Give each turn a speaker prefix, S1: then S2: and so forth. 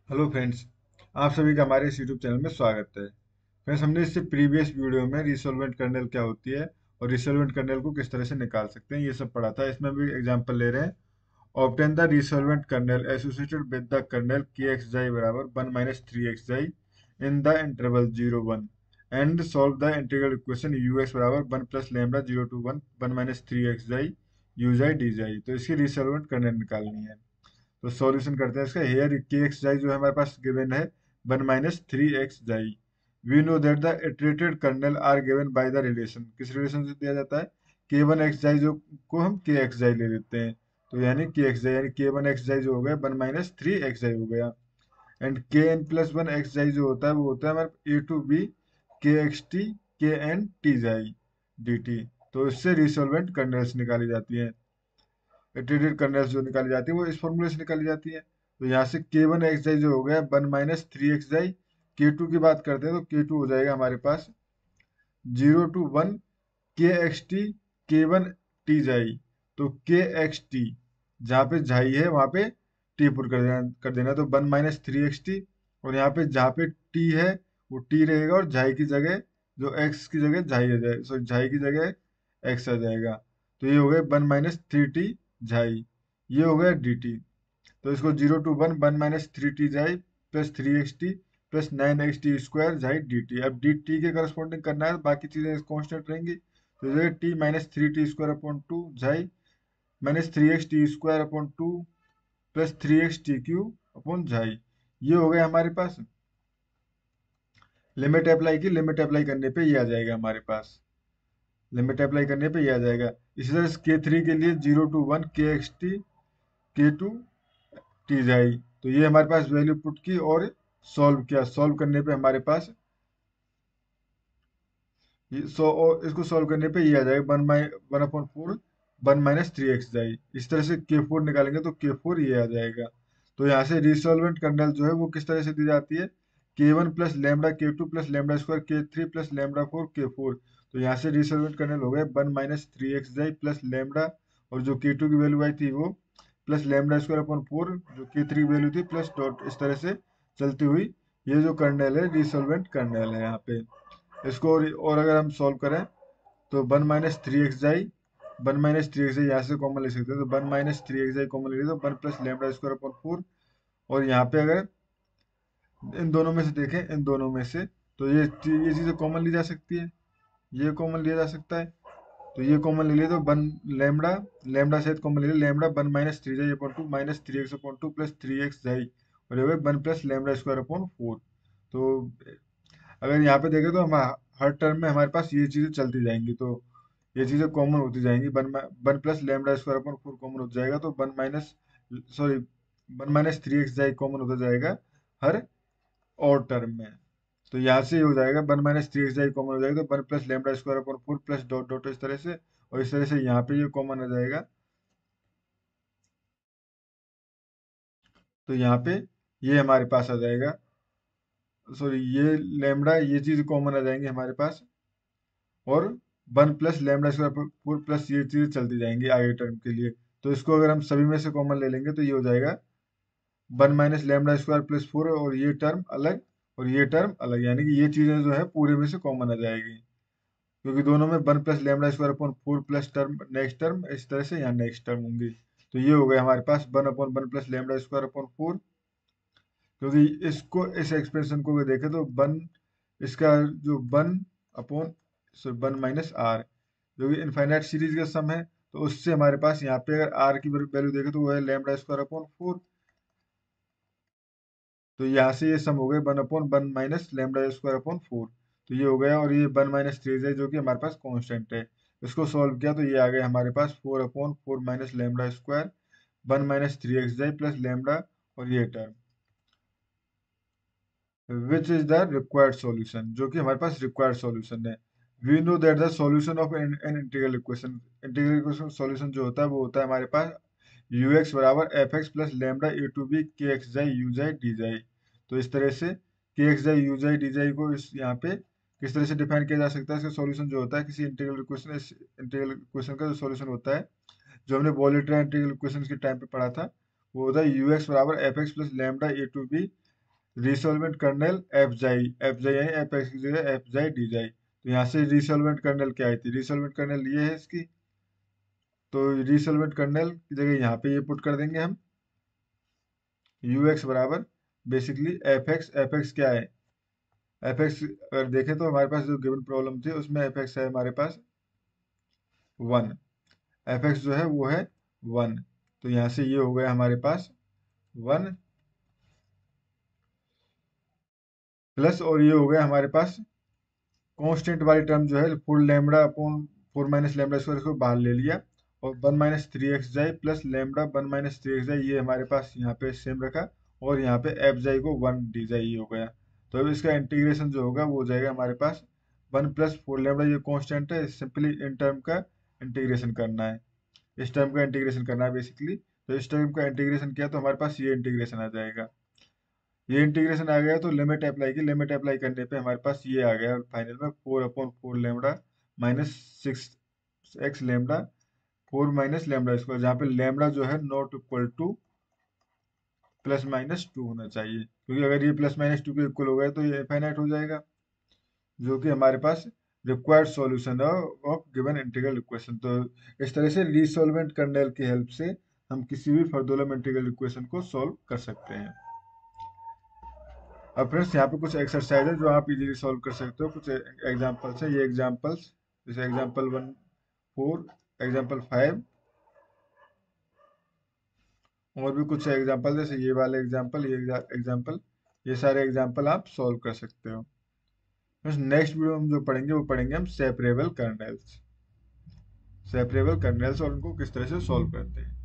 S1: Hello friends. आप सभी का हमारे इस यूट्यूब चैनल में स्वागत है। फ्रेंड्स, हमने इससे प्रीवियस वीडियो में रिसोल्वेंट कर्नेल क्या होती है और रिसोल्वेंट कर्नेल को किस तरह से निकाल सकते हैं ये सब पढ़ा था। इसमें भी एग्जांपल ले रहे हैं। Obtain the resolvent kernel associated with the kernel के एक्स जाई बराबर 1 minus 3x xi in the interval 0 1 and solve the integral equation u x बराबर 1 plus lambda 0 to 1 1 minus 3x जाई यू जाई डी जाई। तो इसकी रिसोल्वेंट kernel निकालनी है। तो solution करते हैं इसका। हेयर के एक्स जाई जो है हमारे पास गिवन है 1 minus 3x xi. We know that the iterated kernel are given by the relation. किस रिलेशन से दिया जाता है? k1 x जाई जो को हम के एक्स जाई ले लेते हैं। तो यानी के एक्स जाई यानी k1 x जाई जो हो गया 1 माइनस 3x जाई हो गया। एंड kn+1 x जाई जो होता है वो होता है हमारे a to b K x t K n t xi d t. तो इससे रिसोल्वेंट कर्नेल्स निकाली जाती है। इटरेटेड कर्नेल्स जो निकाली जाती है वो इस फॉर्मूले से निकाली जाती है। तो यहाँ से k1 x जाई जो हो गया 1 माइनस 3x जाई। k2 की बात करते हैं तो k2 हो जाएगा हमारे पास 0 टू 1 के एक्स टी k1 t जाई। तो के एक्स टी जहाँ पे जाई है वहाँ पे टी पुट कर देना तो 1 माइनस 3x टी। और यहाँ पे जहाँ पे टी है वो टी रहेगा और जाई की जगह जो एक्स की जगह जाई आ जाए सॉरी जाई की जगह एक्स आ जाएगा। तो ये हो गया 1 माइनस 3t जाई। ये हो गया dt। तो इसको 0 टू 1 1 माइनस 3t जाई plus 3x t plus 9x t² जाई dt। अब dt के करस्पॉन्डिंग करना है, बाकी चीजें कांस्टेंट रहेंगी। तो ये t माइनस 3t² अपॉन 2 जाई minus 3x t² upon 2 plus 3x t³ upon जाई। ये हो गया हमारे पास। लिमिट अप्लाई की, लिमिट अप्लाई करने पे ये आ जाएगा हमारे पास। लिमिट अप्लाई करने पे ये आ जाएगा। इसी तरह k3 के लिए 0 टू 1 के एक्स टी k2 टी जाई। तो ये हमारे पास वैल्यू पुट की और सॉल्व किया। सॉल्व करने पे हमारे पास और इसको सॉल्व करने पे ये आ जाएगा 1/4 1 माइनस 3x जाई। इस तरह से k4 निकालेंगे तो k4 ये आ जाएगा। तो यहाँ से रिसोल्वेंट कर्नेल जो है वो किस तरह से दी जाती है? k1 plus lambda k2 plus lambda square k3 plus lambda 4 k4। तो यहाँ से रिसोल्वेंट कर्नेल हो गए 1 minus 3x xi plus lambda और जो k2 की वैल्यू आई थी वो प्लस लैम्डा स्क्वायर अपॉन 4 जो k3 की वैल्यू थी प्लस डॉट इस तरह से चलती हुई। ये जो कर्नेल है रिसोल्वेंट कर्नेल है यहाँ पे। इसको और अगर हम सॉल्व करें तो 1 माइनस 3x जाई 1 माइनस 3x जाई यहाँ से कॉमन ले सकते हैं। तो 1 माइनस 3x जाई कॉमन ले लिया तो 1 प्लस लैम्डा स्क्वायर अपॉन 4। और यहाँ पे अगर इन दोनों में से देखें, इन दोनों में से तो ये चीज़ें कॉमन ली जा सकती है। ये कॉमन लिया जा सकता है। तो ये कॉमन ले लिए तो 1 लैम्डा लैम्डा सहित कॉमन ले लिया लैम्डा 1 माइनस 3 जाई upon 2 minus 3x upon 2 plus 3x जाई और ये हो गया 1 प्लस लैम्डा स्क्वायर अपॉन 4। तो अगर यहाँ पे देखें तो हम हर टर्म में हमारे पास ये चीजें चलती जाएंगी। तो ये चीजें कॉमन होती जाएंगी। 1 plus lambda square upon 4 common हो जाएगा तो 1 माइनस 3x जाई कॉमन होता जाएगा हर और टर्म में। तो यहाँ से ये हो जाएगा 1 माइनस 3x जाई कॉमन हो जाएगा तो 1 plus lambda square upon 4 plus dot dot इस तरह से। और इस तरह से यहाँ पे ये कॉमन आ जाएगा। तो यहाँ पे ये हमारे पास आ जाएगा। सॉरी, ये लैम्डा ये चीज कॉमन आ जाएंगे हमारे पास। और 1 प्लस लैम्डा स्क्वायर प्लस ये चीजें चलती जाएंगी आगे टर्म के लिए। तो इसको अगर हम सभी में से कॉमन ले लेंगे तो ये हो जाएगा 1 माइनस लैम्डा स्क्वायर प्लस 4 और ये टर्म अलग और ये टर्म अलग, यानी कि ये चीजें जो है पूरे में से कॉमन आ जाएगी। क्योंकि दोनों में 1 plus lambda square upon 4 plus term next term इस तरह से यहाँ नेक्स्ट टर्म होंगी। तो ये हो गया हमारे पास 1/1 प्लस लैम्डा स्क्वायर अपॉन 4। क्योंकि इसको इस एक्सप्रेशन को देखें तो 1 इसका जो 1/1 जो कि इनफाइनाइट सीरीज का सम है। तो उससे हमारे पास यहाँ पे अगर आर की वैल्यू देखें तो वो है लैम्डा स्क्वायर अपॉन 4। तो यहाँ से ये सम हो गए 1/1 माइनस लैम्डा स्क्वायर अपॉन 4। तो ये हो गया और ये 1 माइनस 3 है जो कि हमारे पास कांस्टेंट है। इसको सॉल्व किया तो ये आ गया हमारे पास 4/4 minus lambda square 1 minus 3x xi plus lambda और ये term which is the required solution जो कि हमारे पास रिक्वायर्ड सॉल्यूशन है। We know that the solution of an integral equation. Integral equation solution जो होता है वो होता है हमारे पास यू एक्स बराबर f x plus lambda a to b K x xi u xi d xi. तो इस तरह से के x xi u xi d जाई को इस यहाँ पे किस तरह से डिफाइन किया जा सकता है? इसका सॉल्यूशन जो होता है किसी इंटीग्रल इक्वेशन, इस इंटीग्रल इक्वेशन का जो सॉल्यूशन होता है जो हमने वॉलेटरी इंटीग्रल इक्वेशन के टाइम पे पढ़ा था वो होता है यू एक्स बराबर f x plus lambda a to b resolvent kernel f xi, यानी एफ एक्स की जगह एफ जाई डी जाई। तो यहाँ से रिसोल्वेंट कर्नेल क्या आई थी, रिसोल्वेंट कर्नेल ये है इसकी। तो रिसोल्वेंट कर्नेल की जगह यहाँ पे ये पुट कर देंगे हम, यू एक्स बराबर बेसिकली एफ एक्स क्या है, एफ एक्स अगर देखें तो हमारे पास जो गिवन प्रॉब्लम थी उसमें एफ एक्स है हमारे पास 1, एफ एक्स जो है वो है 1। तो यहाँ से ये हो गया हमारे पास 1 प्लस, और ये हो गया हमारे पास कांस्टेंट वाली टर्म जो है four lambda upon 4 - lambda square, इसको बाहर ले लिया, और 1 - 3 x जाई प्लस लेमडा 1 - 3 x जाई, ये हमारे पास यहाँ पे सेम रखा, और यहाँ पे एफ जाई को 1 डी जाई, ये हो गया। तो अब इसका इंटीग्रेशन जो होगा वो हो जाएगा हमारे पास 1 + 4 लेमडा, ये कांस्टेंट है, सिंपली इन टर्म का इंटीग्रेशन करना है, इस टर्म का इंटीग्रेशन करना है बेसिकली। तो इस टर्म का इंटीग्रेशन किया तो हमारे पास ये इंटीग्रेशन आ जाएगा, ये इंटीग्रेशन आ गया तो लिमिट अप्लाई की, लिमिट अप्लाई करने पे हमारे पास ये आ गया फाइनल में 4/4 lambda minus 6 x lambda 4 - lambda square, जहाँ पे लेमडा जो है नॉट इक्वल टू +-2 होना चाहिए, क्योंकि अगर ये +-2 के इक्वल हो गया तो ये इनफाइनाइट हो जाएगा, जो कि हमारे पास रिक्वायर्ड सॉल्यूशन है ऑफ गिवन इंटीग्रल इक्वेशन। तो इस तरह से रीसॉल्वेंट कर्नेल की हेल्प से हम किसी भी फर्दोलम इंटीग्रल इक्वेशन को सॉल्व कर सकते हैं। अब फ्रेंड्स यहाँ पे कुछ एक्सरसाइज है जो आप इजीली सॉल्व कर सकते हो, कुछ एग्जांपल्स है, ये एग्जांपल्स जैसे एग्जांपल 1 4, एग्जांपल 5, और भी कुछ एग्जांपल जैसे ये वाले एग्जांपल, ये एग्जांपल, ये सारे एग्जांपल आप सॉल्व कर सकते हो। नेक्स्ट वीडियो में जो पढ़ेंगे वो पढ़ेंगे हम सेपरेबल कर्नेल्स, और उनको किस तरह से सॉल्व करते हैं।